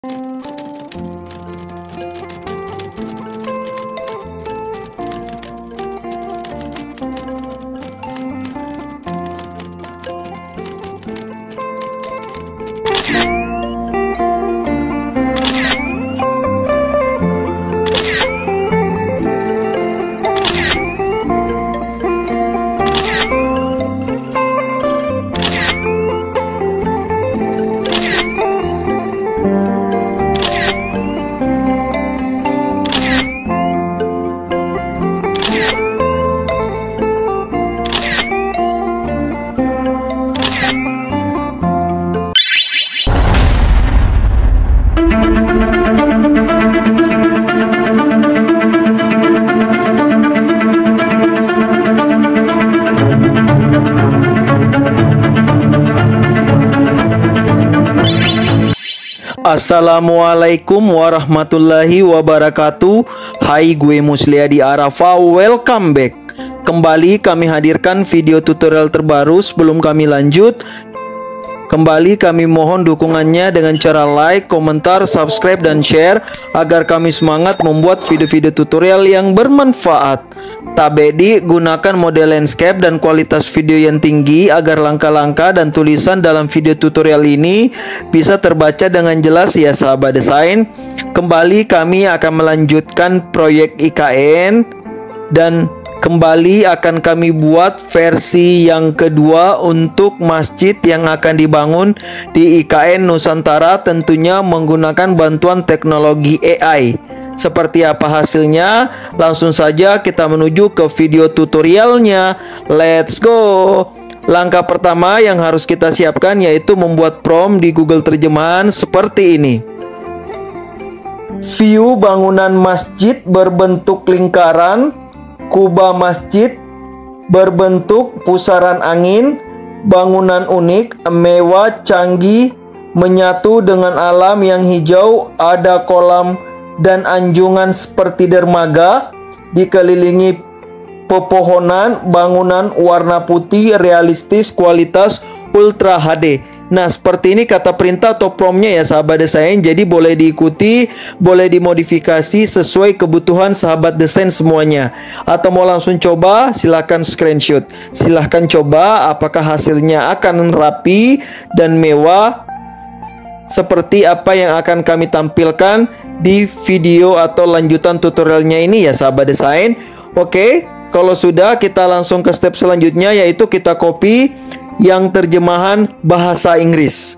Assalamualaikum warahmatullahi wabarakatuh. Hai, gue Musliadi Arafa. Welcome back. Kembali kami hadirkan video tutorial terbaru. Sebelum kami lanjut, kembali kami mohon dukungannya dengan cara like, komentar, subscribe, dan share agar kami semangat membuat video-video tutorial yang bermanfaat. Tabedi, gunakan mode landscape dan kualitas video yang tinggi agar langkah-langkah dan tulisan dalam video tutorial ini bisa terbaca dengan jelas ya sahabat desain. Kembali kami akan melanjutkan proyek IKN dan kembali akan kami buat versi yang kedua untuk masjid yang akan dibangun di IKN Nusantara, tentunya menggunakan bantuan teknologi AI. Seperti apa hasilnya? Langsung saja kita menuju ke video tutorialnya. Let's go! Langkah pertama yang harus kita siapkan yaitu membuat prompt di Google Terjemahan seperti ini. View bangunan masjid berbentuk lingkaran, kubah masjid berbentuk pusaran angin, bangunan unik, mewah, canggih, menyatu dengan alam yang hijau, ada kolam dan anjungan seperti dermaga, dikelilingi pepohonan, bangunan warna putih, realistis, kualitas Ultra HD. Nah, seperti ini kata perintah atau promptnya ya sahabat desain. Jadi boleh diikuti, boleh dimodifikasi sesuai kebutuhan sahabat desain semuanya. Atau mau langsung coba, silahkan screenshot. Silahkan coba apakah hasilnya akan rapi dan mewah seperti apa yang akan kami tampilkan di video atau lanjutan tutorialnya ini ya sahabat desain. Oke, kalau sudah, kita langsung ke step selanjutnya, yaitu kita copy yang terjemahan bahasa Inggris.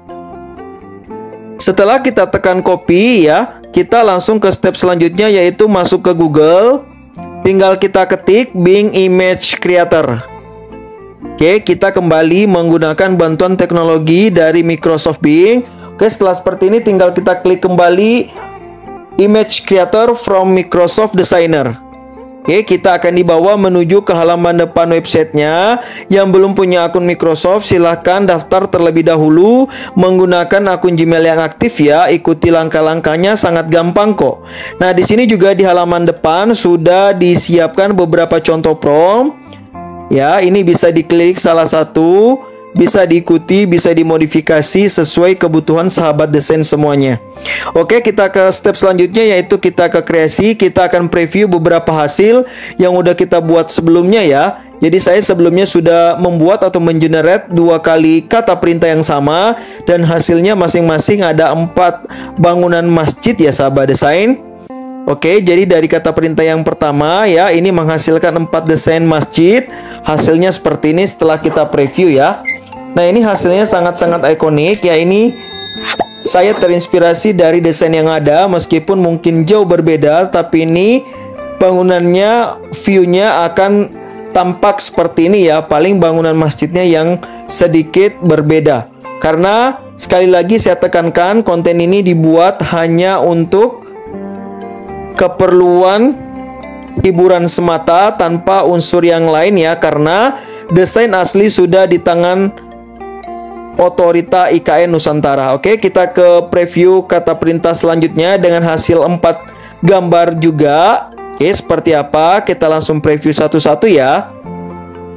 Setelah kita tekan copy ya, kita langsung ke step selanjutnya, yaitu masuk ke Google. Tinggal kita ketik Bing Image Creator. Oke, kita kembali menggunakan bantuan teknologi dari Microsoft Bing. Oke, setelah seperti ini tinggal kita klik kembali Image Creator from Microsoft Designer. Oke, kita akan dibawa menuju ke halaman depan websitenya. Yang belum punya akun Microsoft, silahkan daftar terlebih dahulu menggunakan akun Gmail yang aktif ya. Ikuti langkah-langkahnya, sangat gampang kok. Nah, di sini juga di halaman depan sudah disiapkan beberapa contoh prompt. Ya, ini bisa diklik salah satu, bisa diikuti, bisa dimodifikasi sesuai kebutuhan sahabat desain semuanya. Oke, kita ke step selanjutnya, yaitu kita ke kreasi. Kita akan preview beberapa hasil yang udah kita buat sebelumnya ya. Jadi saya sebelumnya sudah membuat atau mengenerate 2 kali kata perintah yang sama, dan hasilnya masing-masing ada 4 bangunan masjid ya sahabat desain. Oke, jadi dari kata perintah yang pertama ya, ini menghasilkan 4 desain masjid. Hasilnya seperti ini setelah kita preview ya. Nah, ini hasilnya sangat-sangat ikonik ya. Ini saya terinspirasi dari desain yang ada, meskipun mungkin jauh berbeda, tapi ini bangunannya, view-nya akan tampak seperti ini ya. Paling bangunan masjidnya yang sedikit berbeda. Karena sekali lagi saya tekankan, konten ini dibuat hanya untuk keperluan hiburan semata tanpa unsur yang lain ya. Karena desain asli sudah di tangan Otorita IKN Nusantara. Oke, kita ke preview kata perintah selanjutnya dengan hasil 4 gambar juga. Oke, seperti apa? Kita langsung preview satu-satu ya.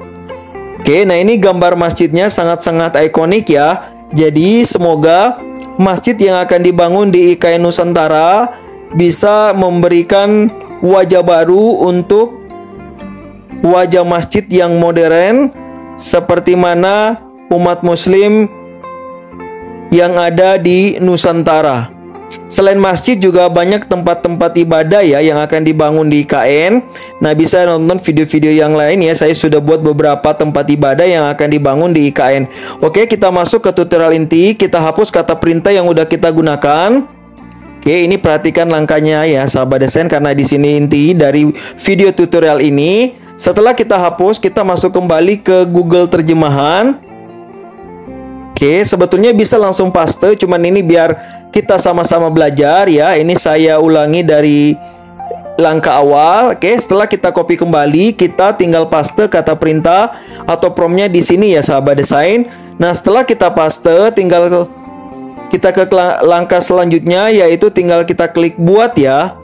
Oke, nah ini gambar masjidnya sangat-sangat ikonik ya. Jadi semoga masjid yang akan dibangun di IKN Nusantara bisa memberikan wajah baru untuk wajah masjid yang modern seperti mana umat muslim yang ada di Nusantara. Selain masjid juga banyak tempat-tempat ibadah ya yang akan dibangun di IKN. Nah, bisa nonton video-video yang lain ya. Saya sudah buat beberapa tempat ibadah yang akan dibangun di IKN. Oke, kita masuk ke tutorial inti. Kita hapus kata perintah yang udah kita gunakan. Oke, ini perhatikan langkahnya ya sahabat desain, karena di sini inti dari video tutorial ini. Setelah kita hapus, kita masuk kembali ke Google Terjemahan. Oke, sebetulnya bisa langsung paste, cuman ini biar kita sama-sama belajar ya. Ini saya ulangi dari langkah awal. Oke, setelah kita copy kembali, kita tinggal paste kata perintah atau promptnya di sini ya sahabat desain. Nah, setelah kita paste, tinggal kita ke langkah selanjutnya, yaitu tinggal kita klik buat ya.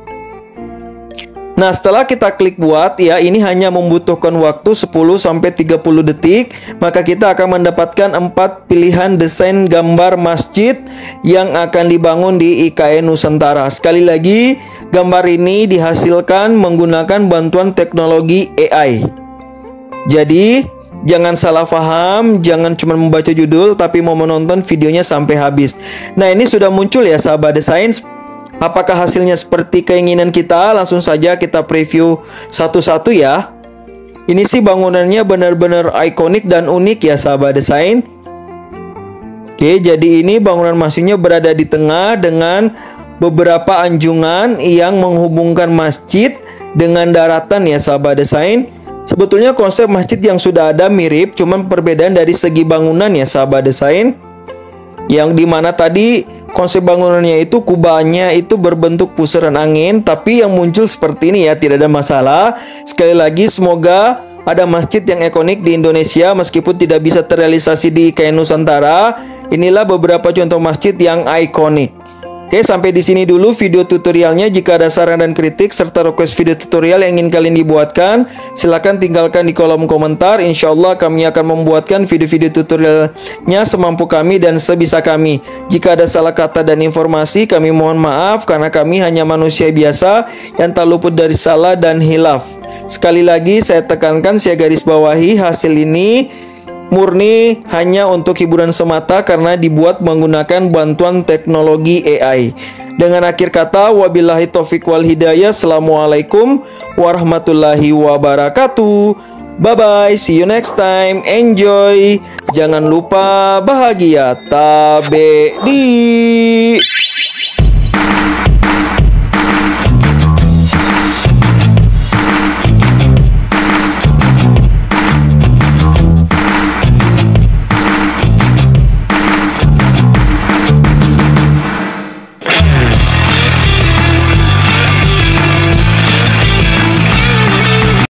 Nah, setelah kita klik buat ya, ini hanya membutuhkan waktu 10-30 detik, maka kita akan mendapatkan 4 pilihan desain gambar masjid yang akan dibangun di IKN Nusantara. Sekali lagi, gambar ini dihasilkan menggunakan bantuan teknologi AI. Jadi, jangan salah paham, jangan cuma membaca judul, tapi mau menonton videonya sampai habis. Nah, ini sudah muncul ya sahabat desain. Apakah hasilnya seperti keinginan kita? Langsung saja kita preview satu-satu ya. Ini sih bangunannya benar-benar ikonik dan unik ya sahabat desain. Oke, jadi ini bangunan masjidnya berada di tengah dengan beberapa anjungan yang menghubungkan masjid dengan daratan ya sahabat desain. Sebetulnya konsep masjid yang sudah ada mirip, cuman perbedaan dari segi bangunan ya sahabat desain. Yang dimana tadi konsep bangunannya itu kubahnya itu berbentuk pusaran angin, tapi yang muncul seperti ini ya, tidak ada masalah. Sekali lagi, semoga ada masjid yang ikonik di Indonesia meskipun tidak bisa terrealisasi di IKN Nusantara. Inilah beberapa contoh masjid yang ikonik. Oke, sampai di sini dulu video tutorialnya. Jika ada saran dan kritik serta request video tutorial yang ingin kalian dibuatkan, silahkan tinggalkan di kolom komentar. Insya Allah kami akan membuatkan video-video tutorialnya semampu kami dan sebisa kami. Jika ada salah kata dan informasi, kami mohon maaf karena kami hanya manusia biasa yang tak luput dari salah dan hilaf. Sekali lagi saya tekankan, saya garis bawahi, hasil ini murni hanya untuk hiburan semata karena dibuat menggunakan bantuan teknologi AI. Dengan akhir kata, wabillahi taufiq wal hidayah. Assalamualaikum warahmatullahi wabarakatuh. Bye bye, see you next time. Enjoy. Jangan lupa bahagia. Tabedi.